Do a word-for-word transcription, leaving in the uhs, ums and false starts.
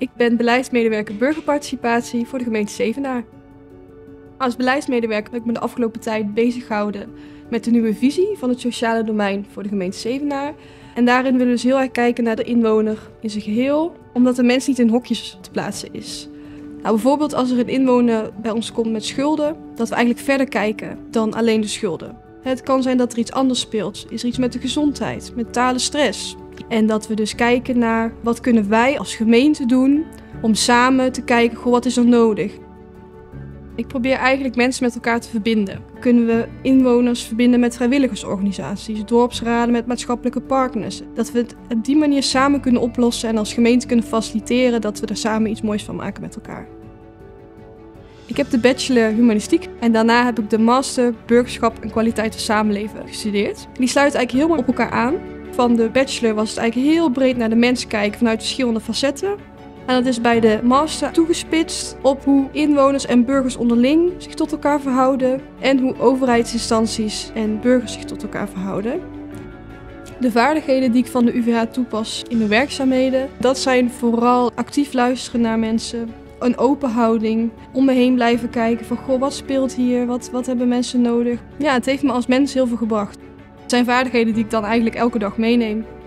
Ik ben beleidsmedewerker burgerparticipatie voor de gemeente Zevenaar. Als beleidsmedewerker heb ik me de afgelopen tijd bezig gehouden met de nieuwe visie van het sociale domein voor de gemeente Zevenaar. En daarin willen we dus heel erg kijken naar de inwoner in zijn geheel, omdat de mens niet in hokjes te plaatsen is. Nou, bijvoorbeeld als er een inwoner bij ons komt met schulden, dat we eigenlijk verder kijken dan alleen de schulden. Het kan zijn dat er iets anders speelt. Is er iets met de gezondheid, mentale stress? En dat we dus kijken naar wat kunnen wij als gemeente doen om samen te kijken, goh, wat is er nodig? Ik probeer eigenlijk mensen met elkaar te verbinden. Kunnen we inwoners verbinden met vrijwilligersorganisaties, dorpsraden met maatschappelijke partners? Dat we het op die manier samen kunnen oplossen en als gemeente kunnen faciliteren dat we er samen iets moois van maken met elkaar. Ik heb de bachelor humanistiek en daarna heb ik de master burgerschap en kwaliteit van samenleven gestudeerd. Die sluiten eigenlijk heel mooi op elkaar aan. Van de bachelor was het eigenlijk heel breed naar de mens kijken vanuit verschillende facetten. En dat is bij de master toegespitst op hoe inwoners en burgers onderling zich tot elkaar verhouden en hoe overheidsinstanties en burgers zich tot elkaar verhouden. De vaardigheden die ik van de U V H toepas in mijn werkzaamheden, dat zijn vooral actief luisteren naar mensen, een open houding, om me heen blijven kijken van goh, wat speelt hier, wat, wat hebben mensen nodig. Ja, het heeft me als mens heel veel gebracht. Het zijn vaardigheden die ik dan eigenlijk elke dag meeneem.